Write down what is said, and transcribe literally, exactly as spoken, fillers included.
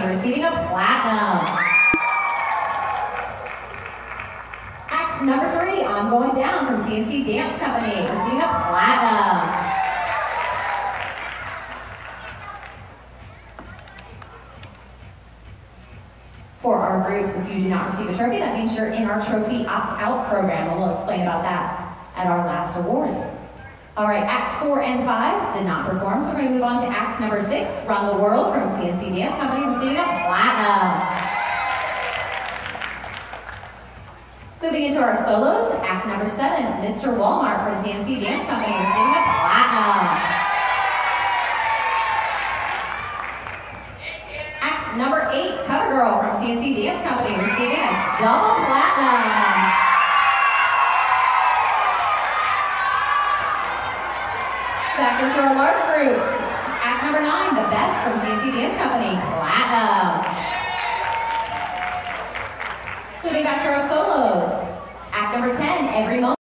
Company, receiving a platinum. Act number three, I'm Going Down from C N C Dance Company, receiving a platinum. For our groups, if you do not receive a trophy, that means you're in our trophy opt-out program, and we'll explain about that at our last awards. All right, Act four and five did not perform, so we're going to move on to Act number six, Run the World from C N C Dance Company, receiving a platinum. Moving into our solos, Act number seven, Mister Walmart from C N C Dance Company, receiving a platinum. Act number eight, Cover Girl from C N C Dance Company, receiving a double platinum. Back into our large groups. Act number nine, The Best from C N C Dance Company, platinum. Moving back to our solos. Act number ten, Every Moment.